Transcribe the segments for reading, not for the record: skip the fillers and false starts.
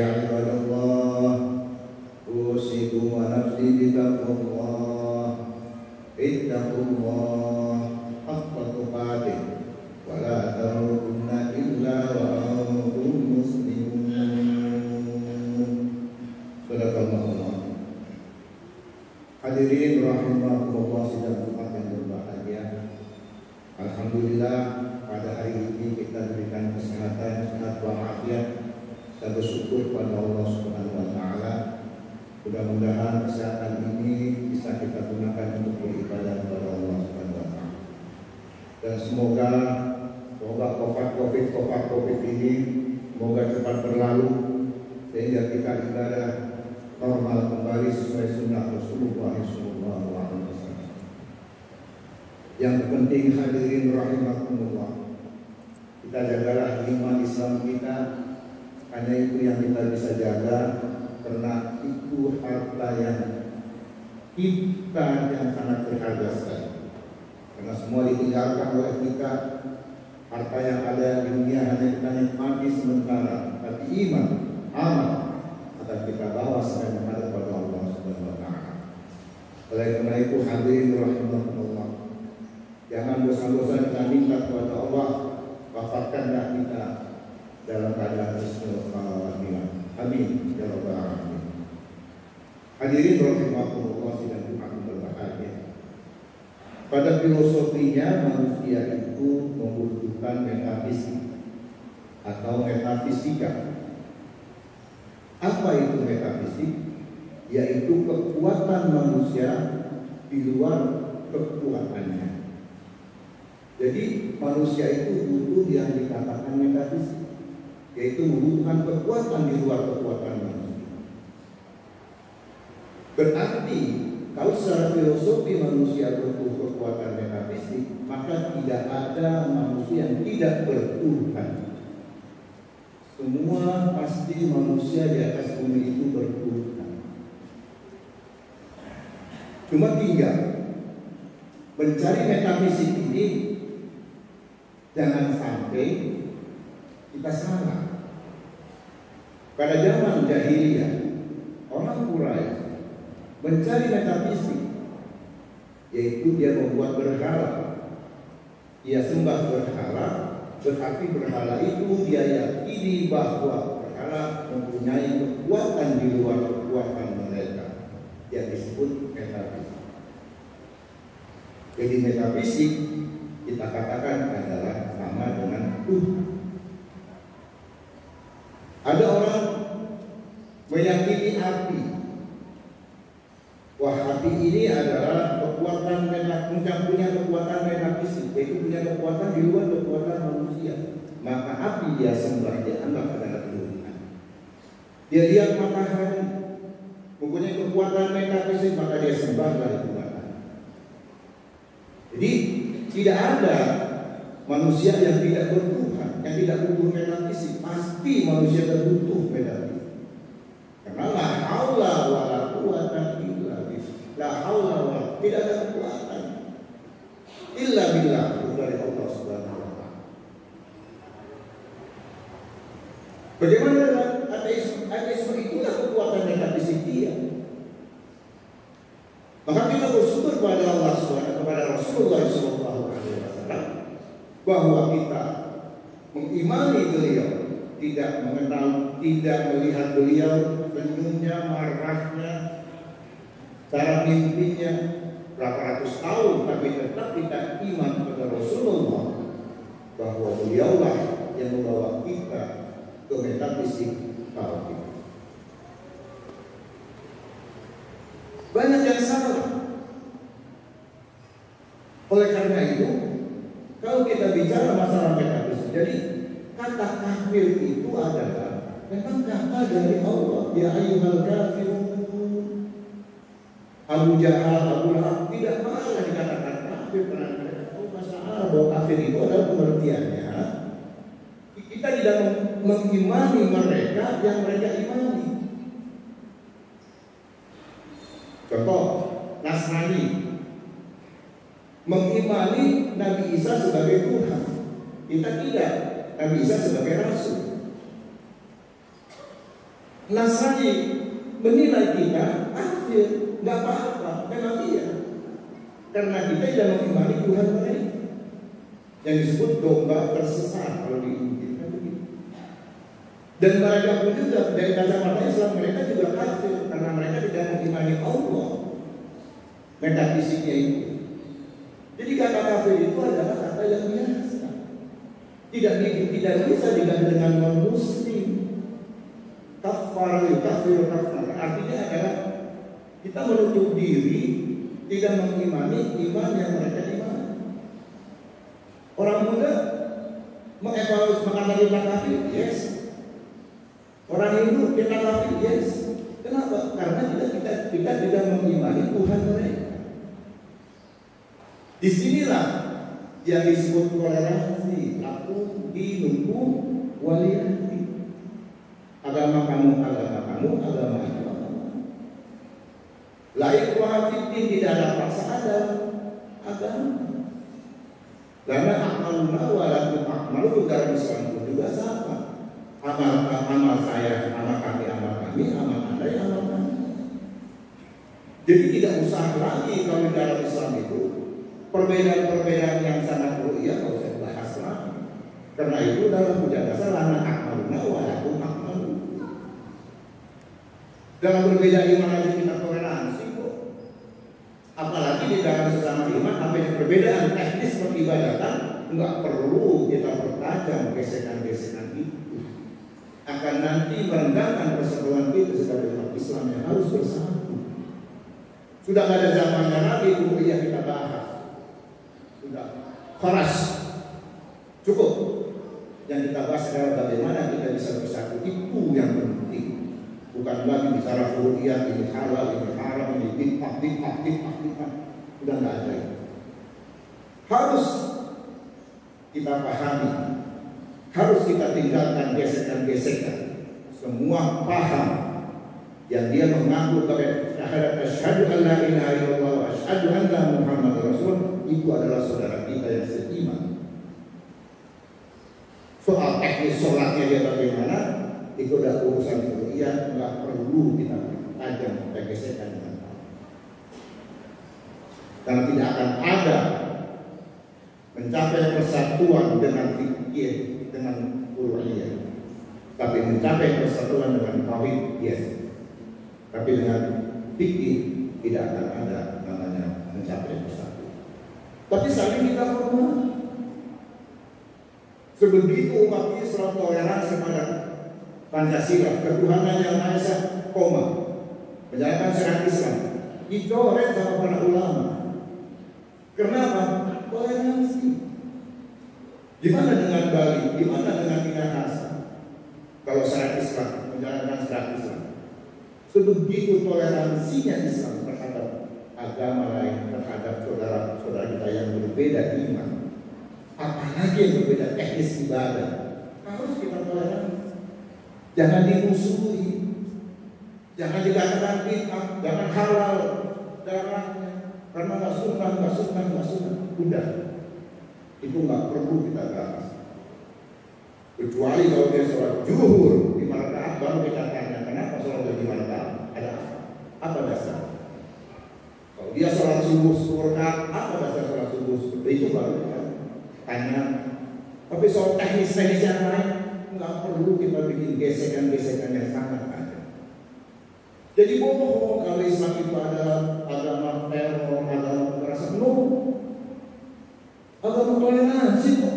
ibadallah, usikum wa nafsi bitaqwallah. Ittaqullah haqqa tuqatih wa la tamutunna illa wa antum muslimun. Sadaqallah. Hadirin rahimakumullah sidang Jumat yang berbahagia. Alhamdulillah pada hari ini kita diberikan kesehatan, sehat walafiat. Kita bersyukur pada Allah Subhanahu wa taala. Mudah-mudahan kesehatan ini bisa kita gunakan untuk beribadah kepada Allah Subhanahu wa taala. Dan semoga COVID ini semoga cepat berlalu sehingga kita ibadah normal kembali sesuai sunnah Rasulullah SAW. Yang penting hadirin rahimakumullah, kita jagalah iman Islam kita, hanya itu yang kita bisa jaga, karena itu harta yang kita yang sangat berharga sekali. Karena semua ditinggalkan oleh kita, harta yang ada di dunia hanya kita nikmati sementara, tapi iman, amal akan kita bawa sampai menghadap kepada Allah Subhanahu wa taala. Oleh karena itu hadirin rahimakumullah, jangan bosan-bosan kita minta kepada Allah, wafatkanlah kita dalam keadaan husnul khatimah. Amin ya rabbal alamin. Hadirin rahimakumullah sidang Jumat berbahagia. Pada filosofinya manusia itu membutuhkan metafisik atau metafisika. Apa itu metafisik? Yaitu kekuatan manusia di luar kekuatannya. Jadi manusia itu butuh yang dikatakan metafisik, yaitu membutuhkan kekuatan di luar kekuatan manusia. Berarti kalau secara filosofi manusia butuh kekuatan metafisik, maka tidak ada manusia yang tidak bertuhan. Semua pasti manusia di atas bumi itu bertuhan. Cuma tinggal mencari metafisik ini, jangan sampai kita salah. Pada zaman jahiliyah, orang Quraisy mencari metafisik, yaitu dia membuat berhala. Dia sembah berhala, berarti berhala itu dia yakini bahwa berhala mempunyai kekuatan di luar kekuatan mereka, yang disebut metafisik. Jadi metafisik kita katakan adalah sama dengan Tuhan. Ada orang meyakini api. Wah, api ini adalah kekuatan punya kekuatan metafisik, yaitu punya kekuatan di luar kekuatan manusia. Maka api dia sembah, dia anggap adalah Tuhan. Dia lihat matahari mempunyai kekuatan metafisik, maka dia sembah dari Tuhan. Jadi tidak ada manusia yang tidak bertuhan, yang tidak butuh metafisik. Pasti manusia terbutuh metafisik. Karena la haula wala quwata illa billah. La haula wala, tidak ada kekuatan illa billah, dari Allah Subhanahu wa taala. Bagaimana dengan ateisme? Ateisme itulah kekuatan metafisik dia. Maka kita bersyukur kepada Allah Subhanahu, kepada Rasulullah SAW, bahwa kita mengimani beliau, tidak mengenal, tidak melihat beliau, senyumnya, marahnya, cara mimpinya, berapa ratus tahun, tapi tetap kita iman kepada Rasulullah, bahwa beliaulah yang membawa kita ke metafisik tauhid. Banyak yang salah. Oleh karena itu, kalau kita bicara masalah metafisik, jadi kata kafir itu adalah memang kata dari Allah. Ya ayyuhal kafirun. Abu Jahal, Abu Lahab tidak pernah dikatakan kafir. Masalah bahwa kafir itu adalah pengertiannya kita tidak mengimani mereka yang mereka imani. Contoh, Nasrani mengimani Nabi Isa sebagai Tuhan. Kita tidak, Nabi Isa sebagai Rasul. Nasrani menilai kita kafir, nggak apa-apa, memang iya. Karena kita tidak mengimani Tuhan mereka. Yang disebut domba tersesat kalau di Injil. Dan mereka pun juga dari kacamata Islam mereka juga kafir karena mereka tidak mengimani Allah. Metafisiknya itu. Jadi kata kafir itu adalah kata yang biasa. Tidak bisa diganti dengan non-muslim. Kafar, kafir, kafar. Artinya adalah kita menutup diri, tidak mengimani iman yang mereka imani. Orang muda mengevaluasi mengatakan kita kafir, yes. Orang Hindu kita kafir, yes. Kenapa? Karena kita tidak mengimani Tuhan mereka. Disinilah yang disebut toleransi. Aku dinuku waliyati. Agama kamu, agama kamu, agama kamu. Laik wahafidin, tidak ada paksa ada agama. Karena amaluna walakum akmalu dalam Islam itu juga sama. Amal saya, amal kami, amal anda, amal kami. Jadi tidak usah lagi kalau dalam Islam itu perbedaan-perbedaan yang sangat ru'iyah kalau saya bahas lagi. Karena itu dalam puja dasar lana akmaluna walakum akmalu. Dalam berbeda iman aja kita toleransi kok. Apalagi di dalam sesama iman, apa yang perbedaan teknis peribadatan nggak perlu kita pertajam gesekan-gesekan itu. Akan nanti merendahkan persatuan kita sebagai umat Islam yang harus bersatu. Sudah nggak ada zamannya lagi kuliah kita bahas. Sudah keras, cukup. Yang kita bahas adalah bagaimana kita bisa bersatu, itu yang penting. Bukan lagi bicara kuliah ini halal, ini haram, ini bid'ah. Sudah nggak ada. Harus kita pahami, harus kita tinggalkan gesekan-gesekan. Semua paham yang dia mengaku kepada asyhadu an la ilaha illallah wa asyhadu anna Muhammadar Rasul, itu adalah saudara kita yang seiman. Soal teknis sholatnya dia bagaimana, itu adalah urusan kuliah, nggak perlu kita tajam kita gesekan dengan Allah. Karena tidak akan ada mencapai persatuan dengan fikih, dengan uluhiyah. Tapi mencapai persatuan dengan tauhid, yes. Tapi dengan fikih tidak akan ada namanya mencapai persatuan. Tapi saling kita hormati. Sebegitu umat Islam toleransi pada Pancasila, ketuhanan yang Maha Esa, menjalankan syariat Islam, dicoret sama para ulama. Kenapa? Toleransi. Gimana dengan Bali? Gimana dengan Minahasa? Kalau syariat Islam, menjalankan syariat Islam, sebegitu toleransinya Islam terhadap agama lain, terhadap saudara-saudara kita yang berbeda iman, apalagi yang berbeda teknis ibadah, harus kita toleransi. Jangan dimusuhi, jangan dikatakan bid'ah, jangan halal darahnya, karena nggak sunnah. Udah, itu nggak perlu kita bahas. Kecuali kalau dia sholat zuhur 5 rakaat, baru kita tanya kenapa sholat 5 rakaat, ada apa dasar? Kalau dia sholat subuh 10 rakaat, apa dasar sholat subuh? Itu baru kita tanya. Tapi soal teknis-teknis yang lain nggak perlu kita bikin gesekan-gesekan yang sangat ada. Jadi bohong kalau Islam itu adalah agama teror, agama kekerasan. No, agama toleransi kok.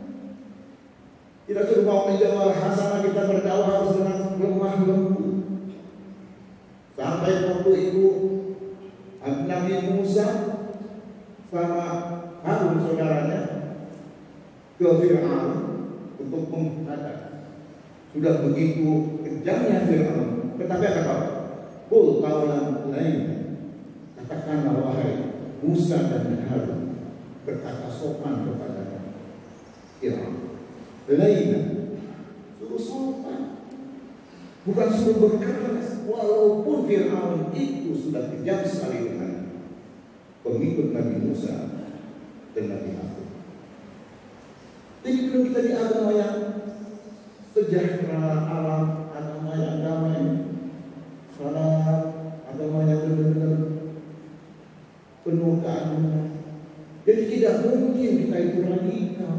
Kita suruh mau menjawab hasanah, kita berdakwah harus dengan lemah lembut. Sampai waktu itu Nabi Musa sama Harun saudaranya ke Fir'aun untuk menghadap. Sudah begitu kejamnya Fir'aun, tetapi apa? Qul qawlan lain, katakanlah wahai Musa dan Harun, berkata sopan kepada Fir'aun. Lain, suruh sopan, bukan suruh berkeras. Walaupun Fir'aun itu sudah kejam sekali dengan pengikut Nabi Musa dan Nabi Harun. Jadi belum kita di agama yang sejahtera, alam, agama yang damai, Jadi tidak mungkin kita itu radikal.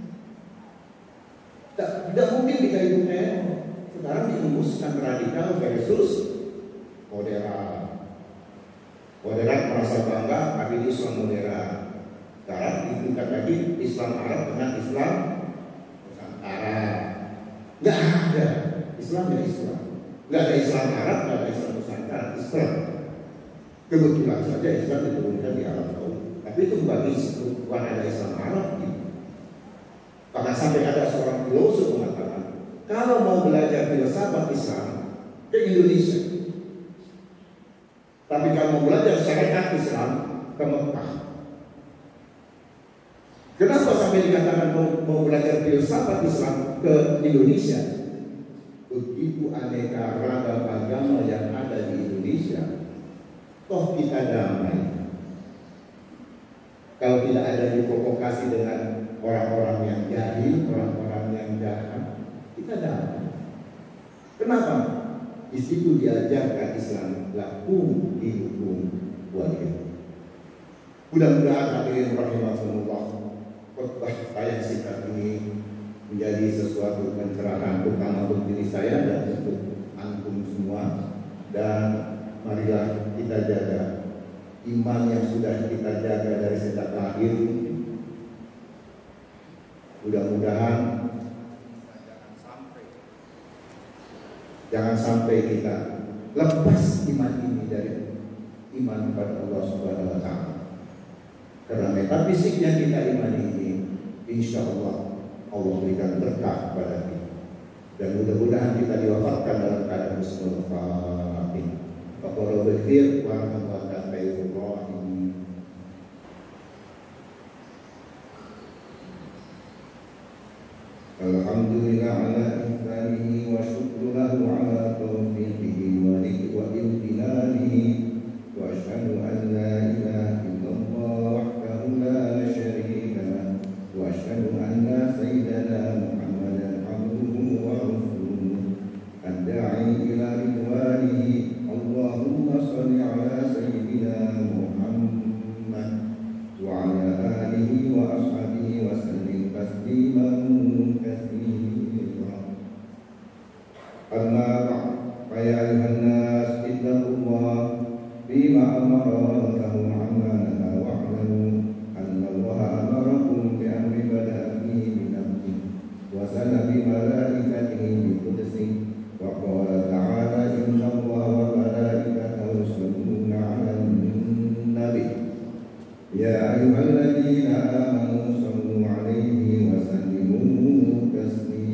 Tidak mungkin kita itu teror. Sekarang dirumuskan radikal versus moderat. Moderat merasa bangga, tapi Islam moderat. Sekarang ditingkat lagi Islam Arab dengan Islam Nusantara. Nggak ada Islam ya Islam. Nggak ada Islam Arab, nggak ada Islam Nusantara. Islam. Kebetulan saja Islam diturunkan di Arab Saudi. Tapi itu bukan ada Islam Arab. Bahkan sampai ada seorang filosof mengatakan, kalau mau belajar filsafat Islam ke Indonesia, tapi kalau mau belajar syariat Islam ke Mekah. Kenapa sampai dikatakan mau belajar filsafat Islam ke Indonesia? Begitu aneka ragam agama yang ada di Indonesia, toh kita damai. Kalau tidak ada diprovokasi dengan orang-orang yang jahil, orang-orang yang jahat, kita damai. Kenapa? Di situ diajarkan Islam lakum dinukum waliyah. Mudah-mudahan hadirin rahimakumullah, khotbah saya singkat ini menjadi sesuatu pencerahan terutama untuk diri saya dan untuk antum semua. Dan marilah kita jaga iman yang sudah kita jaga dari sejak lahir. Mudah-mudahan jangan sampai kita lepas iman ini dari iman kepada Allah Subhanahu wa Ta'ala. Karena metafisik yang kita imani ini, insya Allah berikan berkah kepada kita. Dan mudah-mudahan kita diwafatkan dalam keadaan husnul khatimah. Faqala bikir wa rahmatullahi wa barakatuh. Alhamdulillah ala ihsanihi wa syukru lahu ala taufiqihi wa imtinanihi wa asyhadu an la ilaha illallah wahdahu la syarika lahu wa asyhadu anna sayyidana Muhammadan abduhu wa rasuluhu ad-da'i ila ridwanihi. Allahumma shalli ala sayyidina Muhammad wa ala alihi wa ashabihi wa sallim tasliman. Amma ba'd, ya ayuhan nas ittaqullah bima amara lahu amma nahaa wa'lamu anna Allah amarakum bi amri bada'a fihi bi nafsihi wa sana bi malaikatihi bi qudsihi wa qala ta'ala inna Allah wa malaikatahu yusalluna 'alan nabi ya ayyuhalladzina amanu sallu 'alaihi wa sallimu taslima.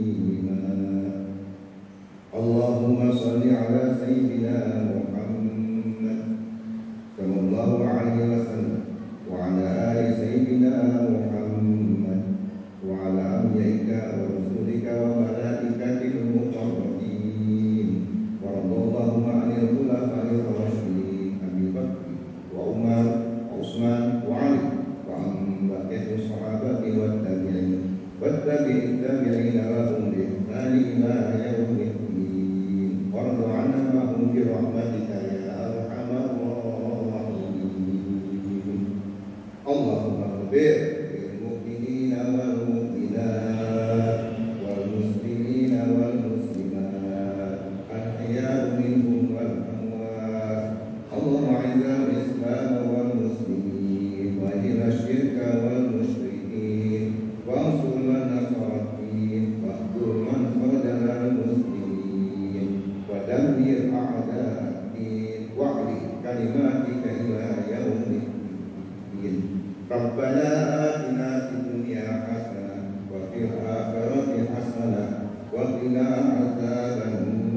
Allahumma salli ala sayyidina Muhammad sallallahu alaihi wasallam wa ala ali sayyidina Muhammad wa ala anbiyaika wa rusulika wa malaikatil muqarrabin wa radallahu anil khulafa'ir rasyidin Abi Bakr wa Umar wa Utsman wa Ali wa an baqiyati sahabati wat tabi'in wat tabi'in lahum bi ihsan ila yaumil warḍu 'anhum bi rahmatika ya arhamar rahimin. Allahumma ighfir lil mu'minina wal mu'minat wal muslimina wal muslimat al-ahya'i minhum wal amwat. Allahumma 'izzil islam wal muslimin wa adhil asyirka wal musyrikin wa ansur man nasara ad-din wa khudhur man khadala al-muslimin ودمر أعداء الدين واعلي كلماتك إلى يوم الدين. ربنا آتنا في الدنيا حسنة وفي الآخرة حسنة وقنا عذاب النار.